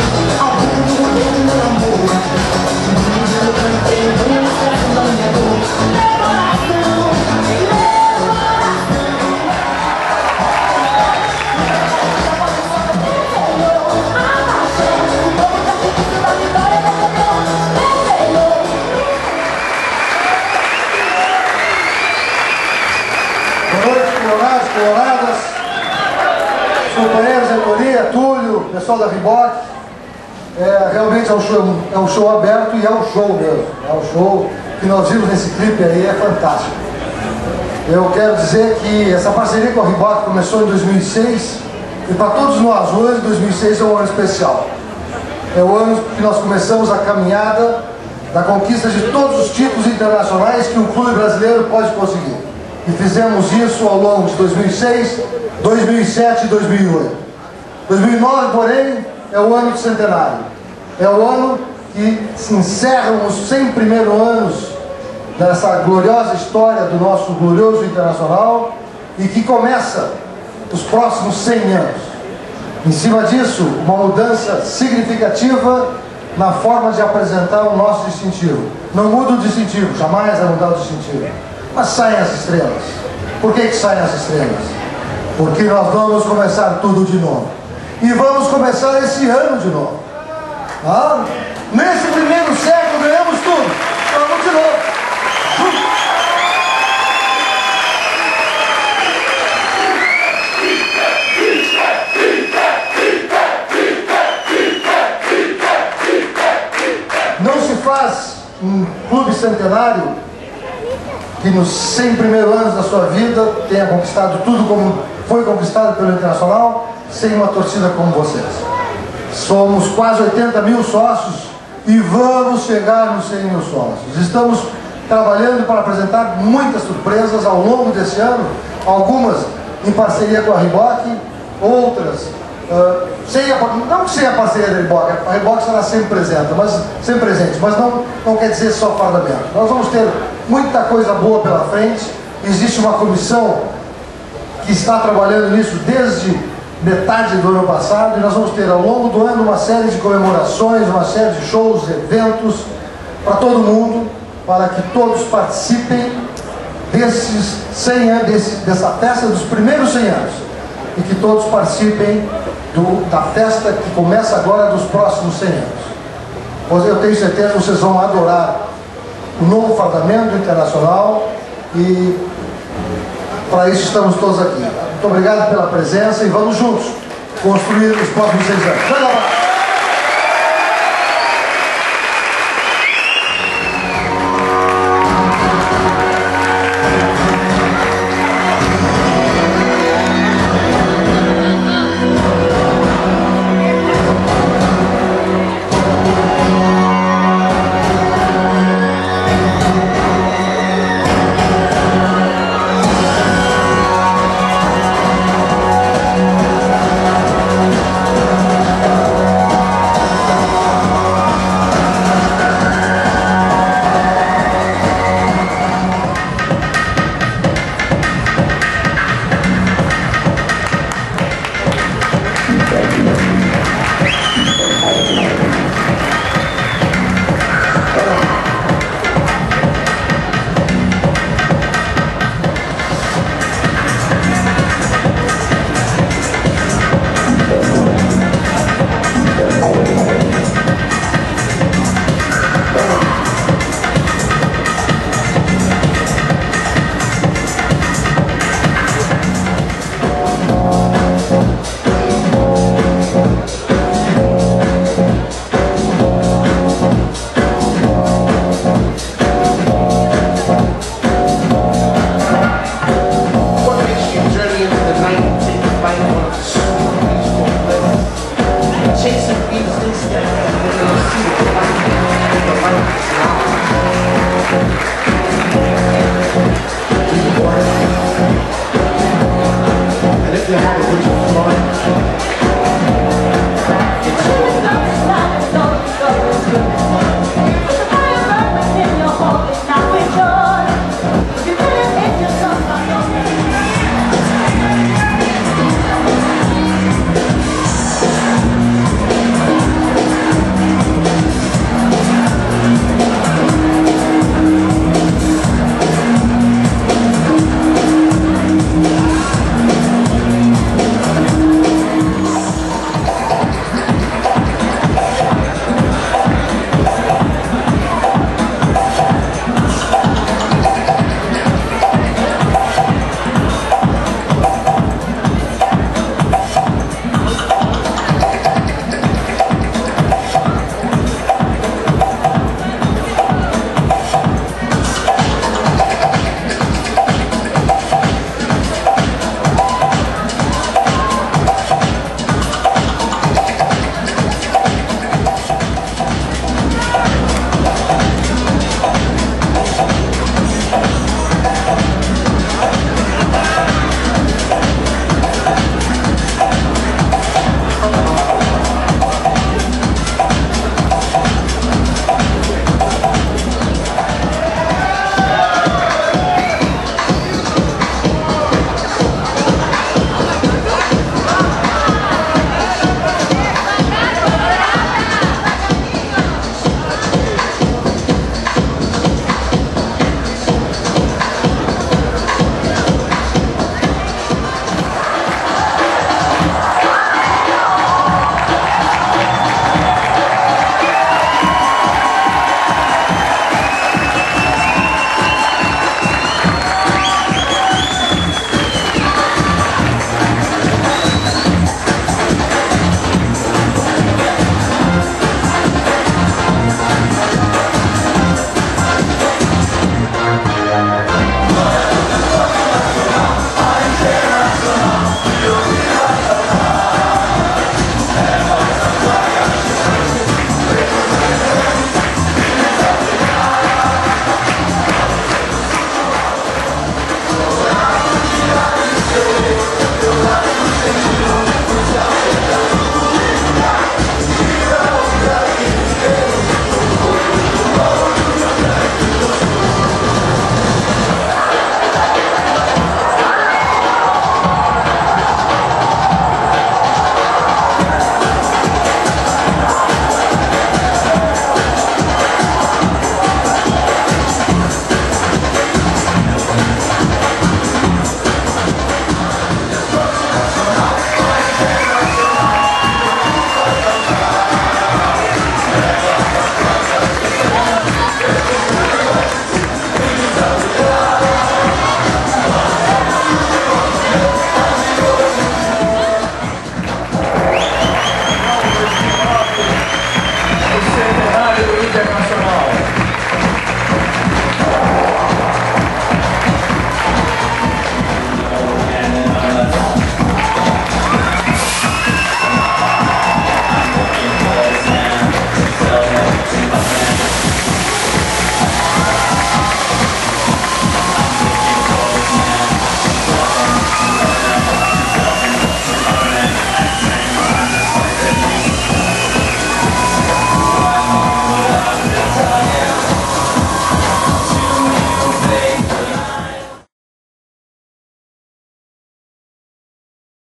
Coloradas, os companheiros de Etoria, Túlio, pessoal da Reebok. Realmente é um show aberto e é um show mesmo. É um show que nós vimos nesse clipe aí, é fantástico. Eu quero dizer que essa parceria com a Reebok começou em 2006 e para todos nós hoje, 2006 é um ano especial. É o ano que nós começamos a caminhada da conquista de todos os títulos internacionais que um clube brasileiro pode conseguir. E fizemos isso ao longo de 2006, 2007 e 2008. 2009, porém, é o ano do centenário. É o ano que se encerram os 100 primeiros anos dessa gloriosa história do nosso glorioso internacional e que começa os próximos 100 anos. Em cima disso, uma mudança significativa na forma de apresentar o nosso distintivo. Não muda o distintivo, jamais vai mudar o distintivo. Mas saem as estrelas. Por que saem as estrelas? Porque nós vamos começar tudo de novo. E vamos começar esse ano de novo. Nesse primeiro século ganhamos tudo. Vamos de novo. Não se faz um clube centenário que nos 100 primeiros anos da sua vida tenha conquistado tudo como foi conquistado pelo Internacional, sem uma torcida como vocês. Somos quase 80 mil sócios e vamos chegar nos 100 mil sócios. Estamos trabalhando para apresentar muitas surpresas ao longo desse ano, algumas em parceria com a Reebok, outras não sem a parceria da Reebok. A Reebok estará sempre presente, mas não quer dizer só fardamento. Nós vamos ter muita coisa boa pela frente. Existe uma comissão que está trabalhando nisso desde metade do ano passado e nós vamos ter ao longo do ano uma série de comemorações, uma série de shows, eventos para todo mundo, para que todos participem desses 100 anos, dessa festa dos primeiros 100 anos e que todos participem da festa que começa agora dos próximos 100 anos. Eu tenho certeza que vocês vão adorar o novo fardamento internacional e para isso estamos todos aqui. Muito obrigado pela presença e vamos juntos construir os próximos 6 anos.